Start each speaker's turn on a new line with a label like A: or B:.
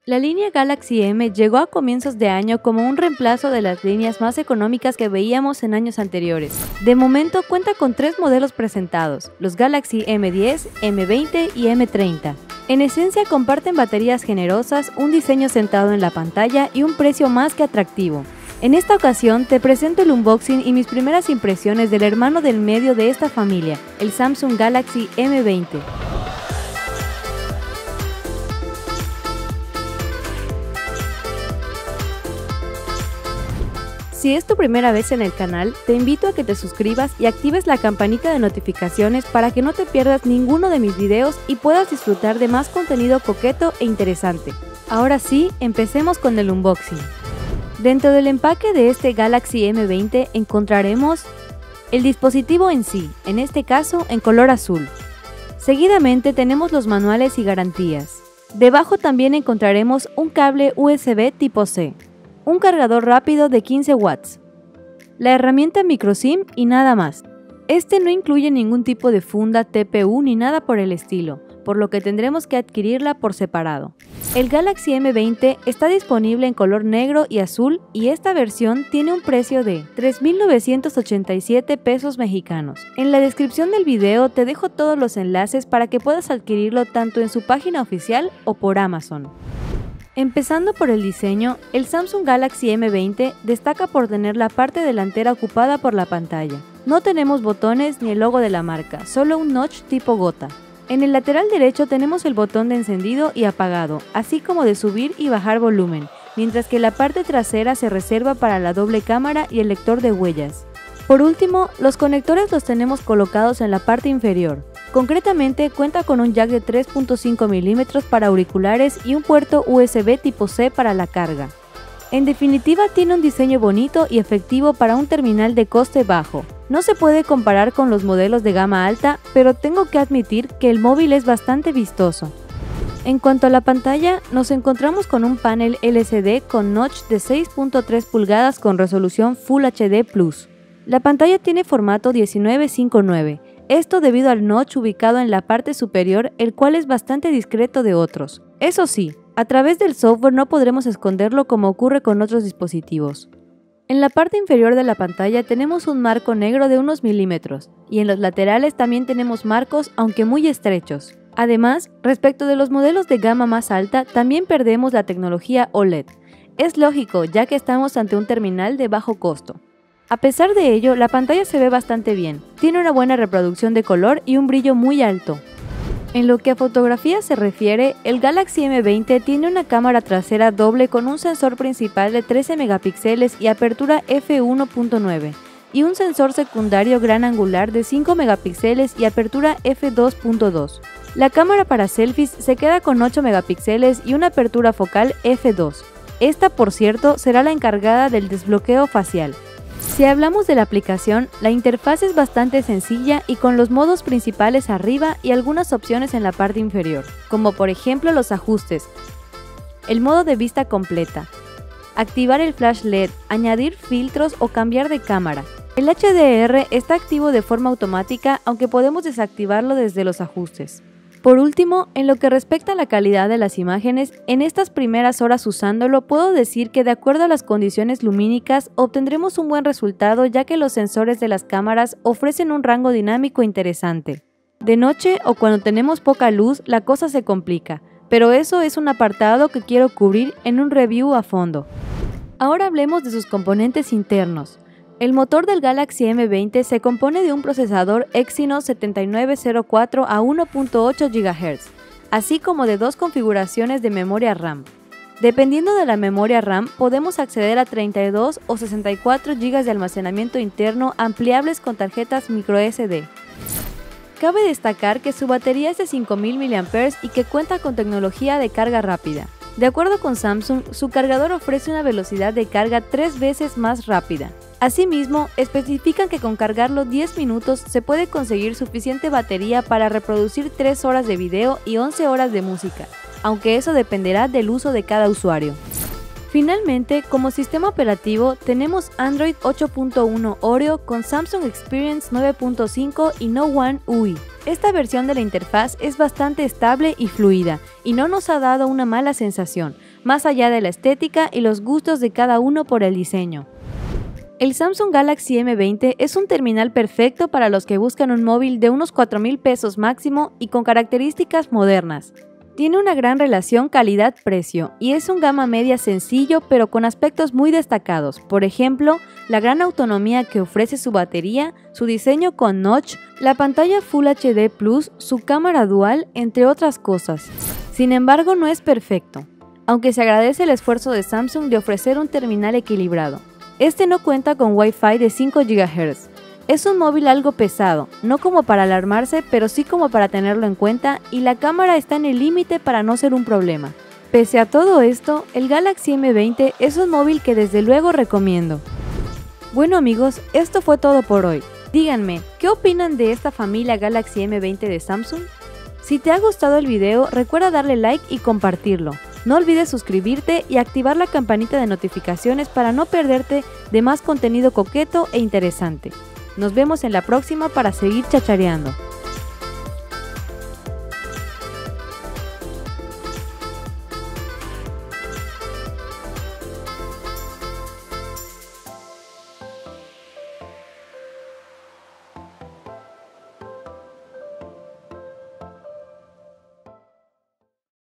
A: La línea Galaxy M llegó a comienzos de año como un reemplazo de las líneas más económicas que veíamos en años anteriores. De momento cuenta con 3 modelos presentados, los Galaxy M10, M20 y M30. En esencia comparten baterías generosas, un diseño centrado en la pantalla y un precio más que atractivo. En esta ocasión te presento el unboxing y mis primeras impresiones del hermano del medio de esta familia, el Samsung Galaxy M20. Si es tu primera vez en el canal, te invito a que te suscribas y actives la campanita de notificaciones para que no te pierdas ninguno de mis videos y puedas disfrutar de más contenido coqueto e interesante. Ahora sí, empecemos con el unboxing. Dentro del empaque de este Galaxy M20 encontraremos el dispositivo en sí, en este caso en color azul. Seguidamente tenemos los manuales y garantías. Debajo también encontraremos un cable USB tipo C. Un cargador rápido de 15 watts, la herramienta microSIM y nada más. Este no incluye ningún tipo de funda, TPU ni nada por el estilo, por lo que tendremos que adquirirla por separado. El Galaxy M20 está disponible en color negro y azul y esta versión tiene un precio de 3,987 pesos mexicanos. En la descripción del video te dejo todos los enlaces para que puedas adquirirlo tanto en su página oficial o por Amazon. Empezando por el diseño, el Samsung Galaxy M20 destaca por tener la parte delantera ocupada por la pantalla. No tenemos botones ni el logo de la marca, solo un notch tipo gota. En el lateral derecho tenemos el botón de encendido y apagado, así como de subir y bajar volumen, mientras que la parte trasera se reserva para la doble cámara y el lector de huellas. Por último, los conectores los tenemos colocados en la parte inferior. Concretamente, cuenta con un jack de 3.5 mm para auriculares y un puerto USB tipo C para la carga. En definitiva, tiene un diseño bonito y efectivo para un terminal de coste bajo. No se puede comparar con los modelos de gama alta, pero tengo que admitir que el móvil es bastante vistoso. En cuanto a la pantalla, nos encontramos con un panel LCD con notch de 6.3 pulgadas con resolución Full HD+. La pantalla tiene formato 19:9. Esto debido al notch ubicado en la parte superior, el cual es bastante discreto de otros. Eso sí, a través del software no podremos esconderlo como ocurre con otros dispositivos. En la parte inferior de la pantalla tenemos un marco negro de unos milímetros, y en los laterales también tenemos marcos, aunque muy estrechos. Además, respecto de los modelos de gama más alta, también perdemos la tecnología OLED. Es lógico, ya que estamos ante un terminal de bajo costo. A pesar de ello, la pantalla se ve bastante bien, tiene una buena reproducción de color y un brillo muy alto. En lo que a fotografía se refiere, el Galaxy M20 tiene una cámara trasera doble con un sensor principal de 13 megapíxeles y apertura f1.9 y un sensor secundario gran angular de 5 megapíxeles y apertura f2.2. La cámara para selfies se queda con 8 megapíxeles y una apertura focal f2. Esta, por cierto, será la encargada del desbloqueo facial. Si hablamos de la aplicación, la interfaz es bastante sencilla y con los modos principales arriba y algunas opciones en la parte inferior, como por ejemplo los ajustes, el modo de vista completa, activar el flash LED, añadir filtros o cambiar de cámara. El HDR está activo de forma automática, aunque podemos desactivarlo desde los ajustes. Por último, en lo que respecta a la calidad de las imágenes, en estas primeras horas usándolo puedo decir que de acuerdo a las condiciones lumínicas obtendremos un buen resultado ya que los sensores de las cámaras ofrecen un rango dinámico interesante. De noche o cuando tenemos poca luz la cosa se complica, pero eso es un apartado que quiero cubrir en un review a fondo. Ahora hablemos de sus componentes internos. El motor del Galaxy M20 se compone de un procesador Exynos 7904 a 1.8 GHz, así como de 2 configuraciones de memoria RAM. Dependiendo de la memoria RAM, podemos acceder a 32 o 64 GB de almacenamiento interno ampliables con tarjetas microSD. Cabe destacar que su batería es de 5000 mAh y que cuenta con tecnología de carga rápida. De acuerdo con Samsung, su cargador ofrece una velocidad de carga 3 veces más rápida. Asimismo, especifican que con cargarlo 10 minutos se puede conseguir suficiente batería para reproducir 3 horas de video y 11 horas de música, aunque eso dependerá del uso de cada usuario. Finalmente, como sistema operativo tenemos Android 8.1 Oreo con Samsung Experience 9.5 y No One UI. Esta versión de la interfaz es bastante estable y fluida y no nos ha dado una mala sensación. más allá de la estética y los gustos de cada uno por el diseño. El Samsung Galaxy M20 es un terminal perfecto para los que buscan un móvil de unos 4,000 pesos máximo y con características modernas. Tiene una gran relación calidad-precio y es un gama media sencillo pero con aspectos muy destacados, por ejemplo, la gran autonomía que ofrece su batería, su diseño con notch, la pantalla Full HD+, su cámara dual, entre otras cosas. Sin embargo, no es perfecto, aunque se agradece el esfuerzo de Samsung de ofrecer un terminal equilibrado. Este no cuenta con Wi-Fi de 5 GHz. Es un móvil algo pesado, no como para alarmarse, pero sí como para tenerlo en cuenta, y la cámara está en el límite para no ser un problema. Pese a todo esto, el Galaxy M20 es un móvil que desde luego recomiendo. Bueno amigos, esto fue todo por hoy. Díganme, ¿qué opinan de esta familia Galaxy M20 de Samsung? Si te ha gustado el video, recuerda darle like y compartirlo. No olvides suscribirte y activar la campanita de notificaciones para no perderte de más contenido coqueto e interesante. Nos vemos en la próxima para seguir chachareando.